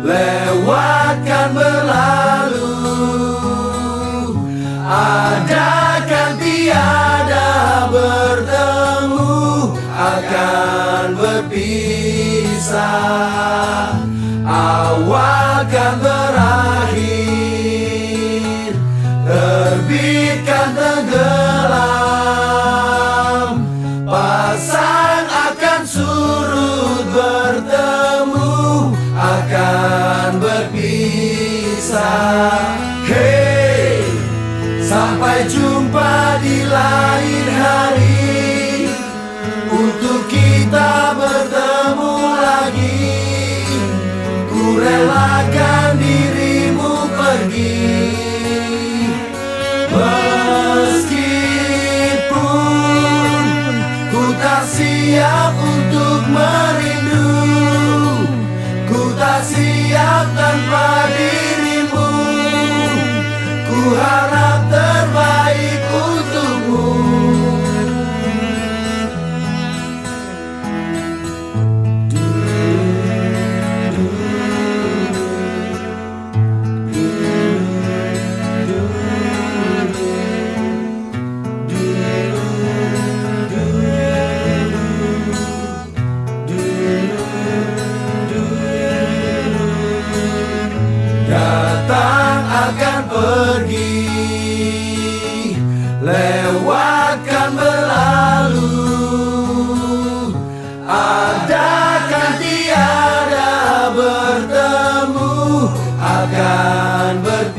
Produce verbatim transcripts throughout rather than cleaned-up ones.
lewatkan berlalu, adakan tiada bertemu, akan berpisah. Awal kan berakhir, terbitkan tenggelam, pasang akan surut, bertemu akan berpisah. Hey, sampai jumpa di lain hari, untuk kita bertemu lagi. Ku relakan dirimu pergi, meskipun ku tak siap untuk merindu, ku tak siap tanpa dirimu. Ku harap terbaik untukmu. Datang akan pergi, lewatkan berlalu, adakan tiada bertemu, akan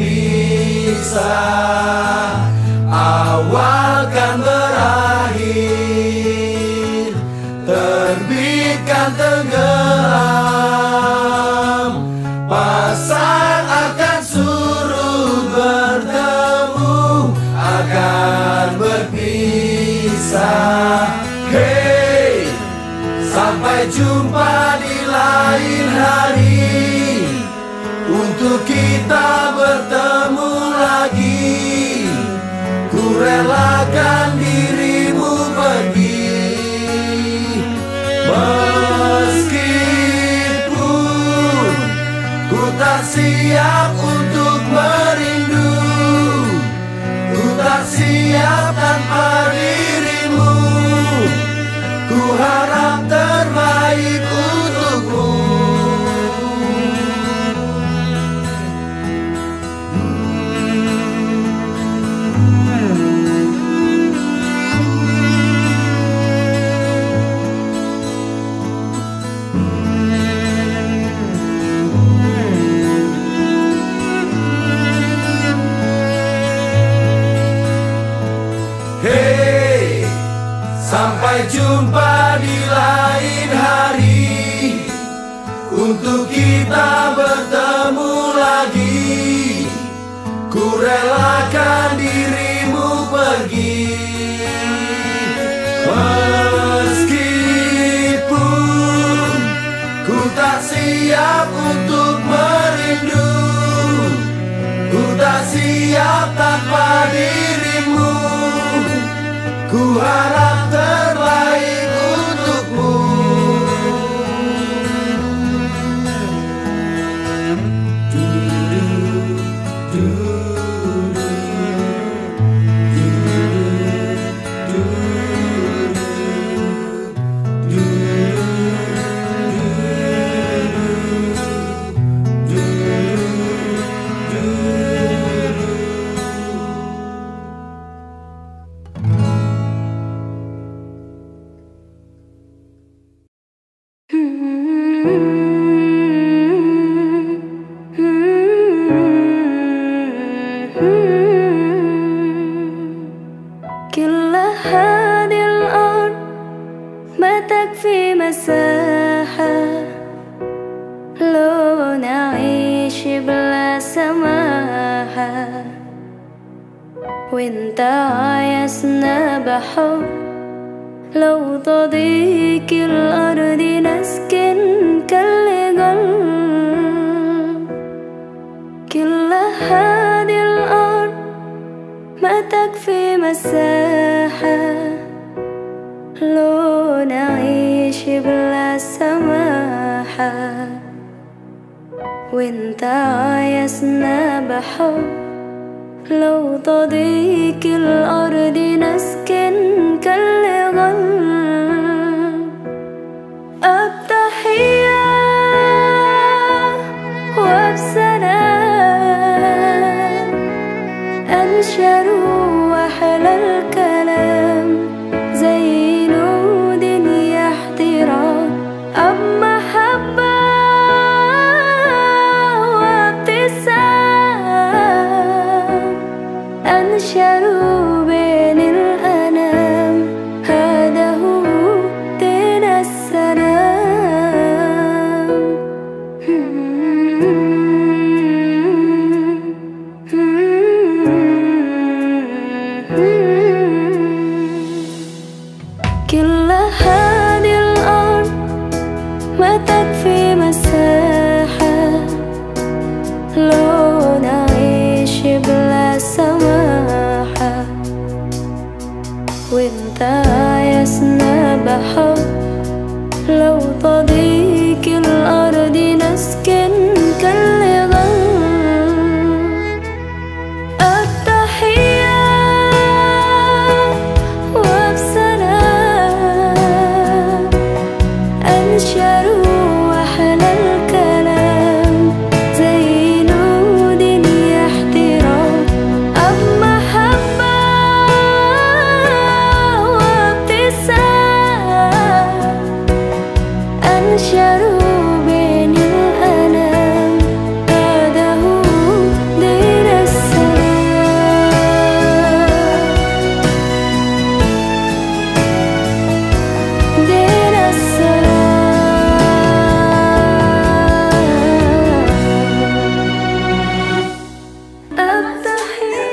berpisah. Awal kan berakhir, terbitkan tenggelam, pasang akan surut, bertemu akan berpisah. Hey, sampai jumpa di lain hari, untuk kita bertemu lagi. Ku relakan dirimu pergi, meskipun ku tak siap untuk merindu, ku tak siap tanpa dirimu. Ku harap terbaik untukmu. Hey, sampai jumpa di lain hari, untuk kita bertemu lagi. Ku relakan dirimu pergi, meskipun ku tak siap untuk merindu, ku tak siap tanpa dirimu. Ku harap terbaik untukmu. كل هذه الأرض ما تكفي مساحة لو نعيش بلا سماحة، وانت عايزنا بحب لو تضيق الأرض نسكن كالجل. كل هذه الأرض ما تكفي مساحة لو نعيش بلا سماحة، وانت عايزنا بحب. لو تضيق الأرض نسكن كالغل التحية وبسلام أنشروا أحلى الكلام زي نود يحترام أب محبة وابتسام أنشروا بين الأنام هذا هو دين السلام. كل هذه الأرض ما تكفي مساحة لو نعيش بلا سماحة. وانت عايزنا بحب. لو تضيق الأرض نسكن كالغل التحية وبسلام أنشروا أحلى الكلام زي نود يحترام أب محبة وابتسام أنشروا بين الأنام هذا هو دين السلام. دين السلام التحية.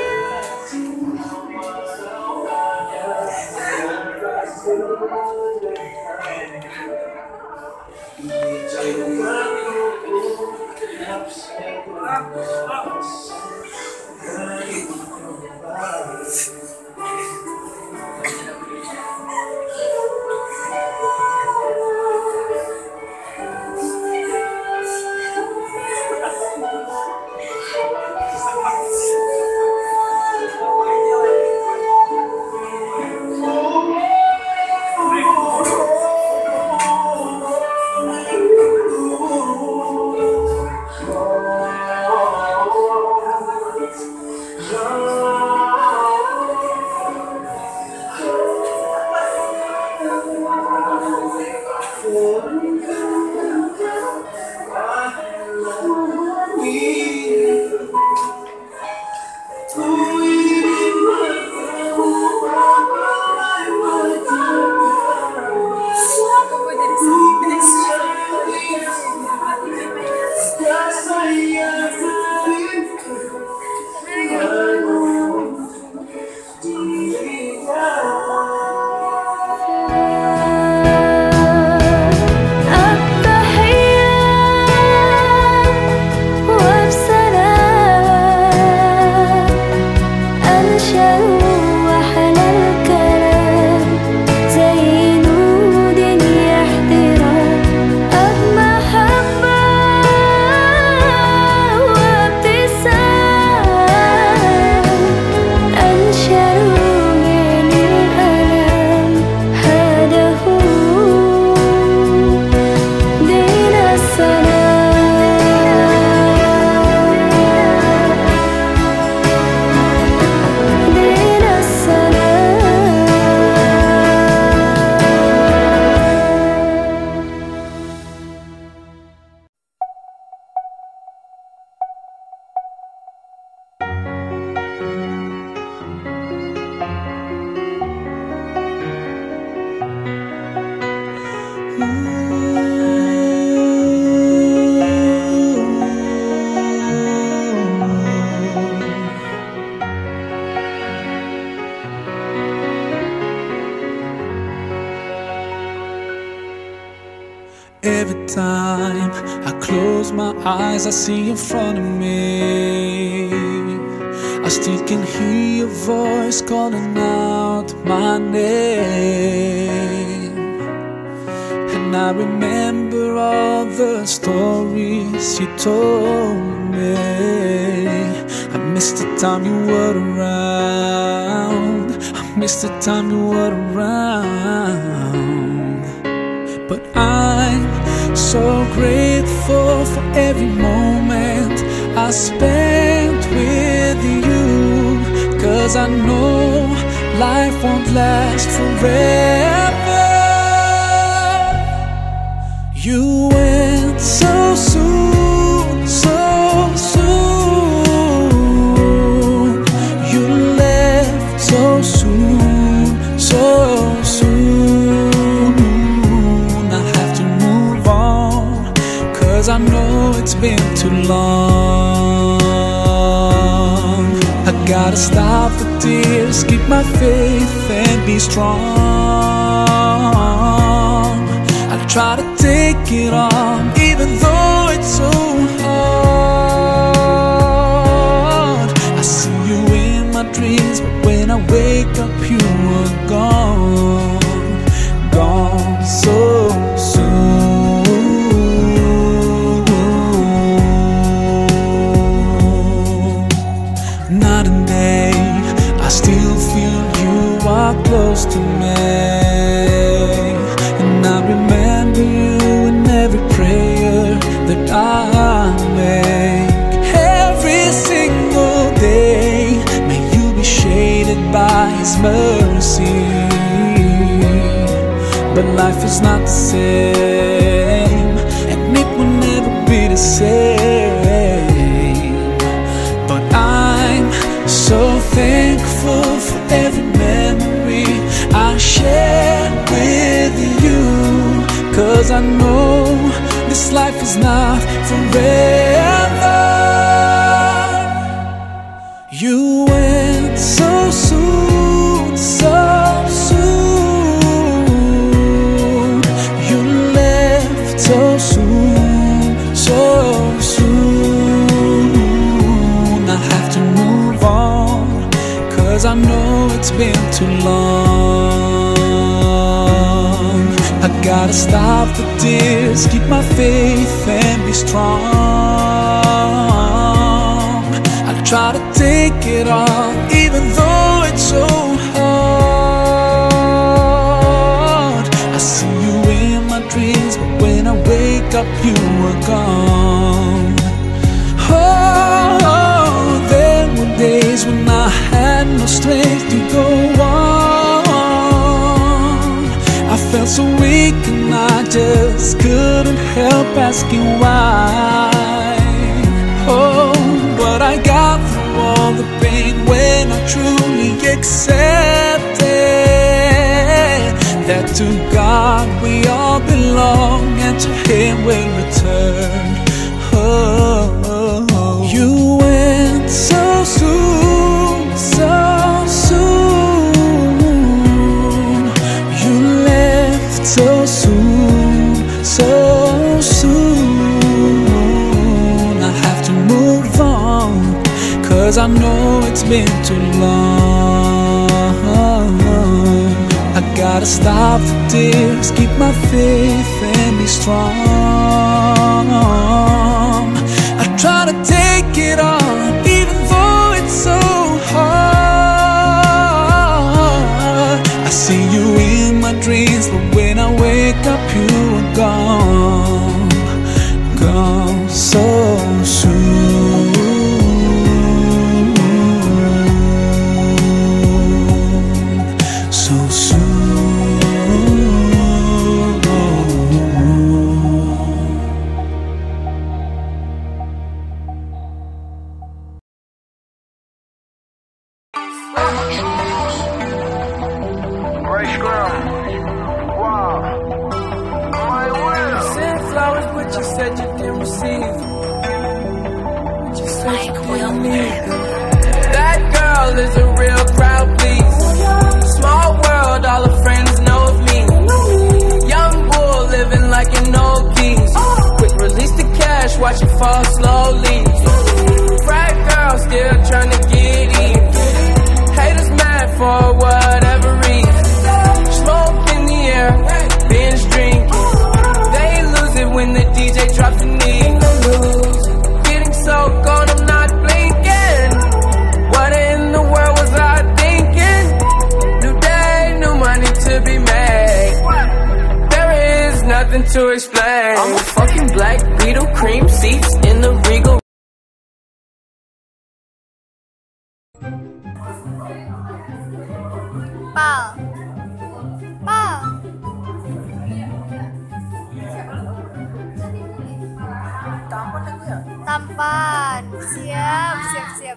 Every time I close my eyes, I see in front of me. I still can hear your voice calling out my name. And I remember all the stories you told me. I missed the time you were around. I missed the time you were around. But I'm so grateful for every moment I spent with you, 'cause I know life won't last forever. You went so soon, so soon. You left so soon, so soon. I have to move on, 'cause I know it's been too long. I gotta stop the tears, keep my faith and be strong. I'll try to take it on, even though it's so hard. I see you in my dreams, but when I wake up you were gone, gone so soon. Night and day, I still feel you are close to me, and I remember you in every prayer that I make. Every single day, may you be shaded by His mercy. But life is not the same, and it will never be the same. But I'm so thankful for every memory I shared with you, 'cause I know this life is not forever. You went so soon, so soon. You left so soon, so soon. I have to move on, 'cause I know it's been too long. I gotta stop the tears, keep my faith and be strong. I'll try to take it on, even though it's so hard. I see you in my dreams, but when I wake up you were gone. Oh, there were days when I had no strength to go on. I felt so weak and I just couldn't help asking why. Oh, but I got through all the pain when I truly accepted that to God we all belong, and to Him we'll return. Oh, you went so soon, so soon. You left so soon, so soon. I have to move on, 'cause I know it's been too long. I gotta stop the tears, keep my faith and be strong. I try to take it on, even though it's so hard. I see you in my dreams, but when I wake up you are gone, gone so soon. So that girl is a real crowd, please. Small world, all her friends know of me. Young bull living like an old geese. Quick release the cash, watch it fall slowly. Frat girl still trying to get in. Haters mad for whatever reason. Smoke in the air, binge drinking. They lose it when the D J drops the knee. to explain. I'm a fucking black beetle, cream seats in the Regal. Pal. Pal. Tampan. Siap, siap, siap.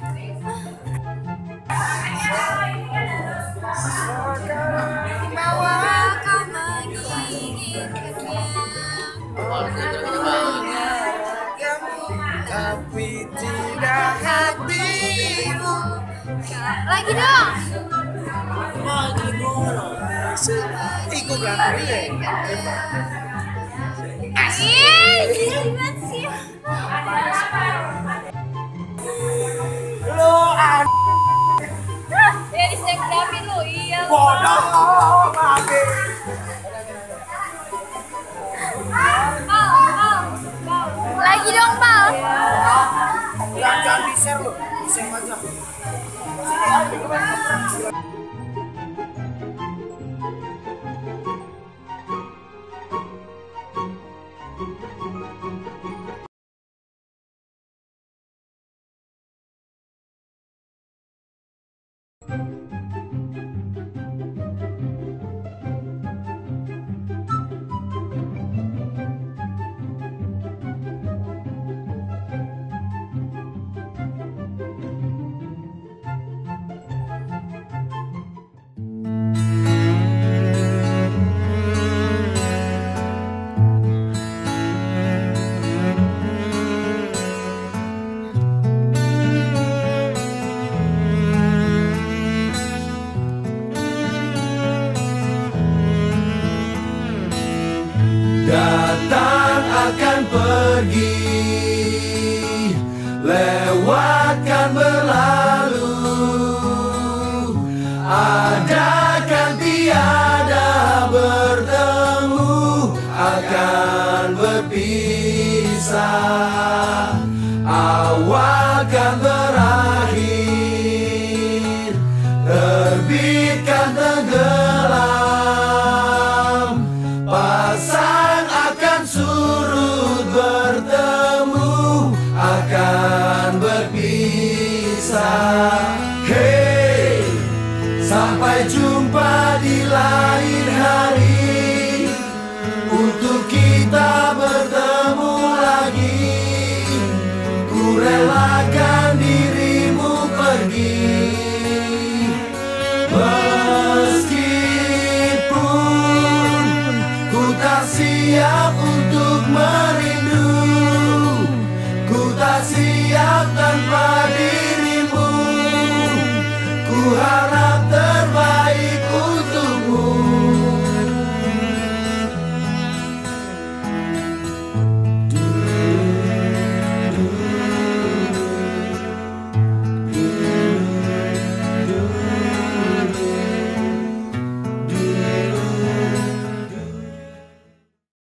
Bahwa kau menginginkannya. Tapi tidak hatimu. Lagi dong. Lagi ngono. Ikut lagi deh. Ih, gimana sih? Lo an Ya di snapgramin lu, iya. bodoh mati. Pal, pal, pal. Lagi dong, Pal. Jangan jangan di share lo, di share aja. Datang akan pergi, lewatkan berlalu, ada kan tiada bertemu, akan berpisah, awal kan berakhir, terbitkan tenggelam, pasang akan surut bertemu, akan berpisah. Hey, sampai jumpa di lain hari, untuk kita bertemu lagi. Ku relakan dirimu pergi, meskipun ku tak siap